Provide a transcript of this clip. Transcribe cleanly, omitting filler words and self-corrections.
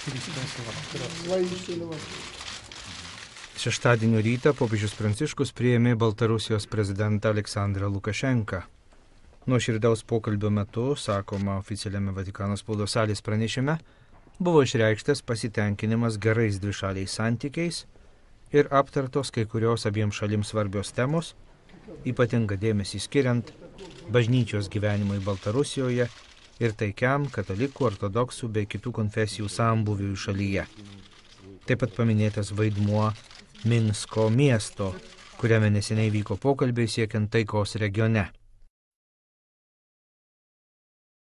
Šeštadienio rytą popiežius Pranciškus priėmė Baltarusijos prezidentą Aleksandrą Lukašenką. Nuoširdaus pokalbio metu, sakoma oficialiame Vatikano spaudos salės pranešime, buvo išreikštas pasitenkinimas gerais dvišaliais santykiais ir aptartos kai kurios abiems šalims svarbios temos, ypatingą dėmesį skiriant bažnyčios gyvenimui Baltarusijoje ir taikiam katalikų, ortodoksų bei kitų konfesijų sambūviui šalyje. Taip pat paminėtas vaidmuo Minsko miesto, kuriame neseniai vyko pokalbiai siekiant taikos regione.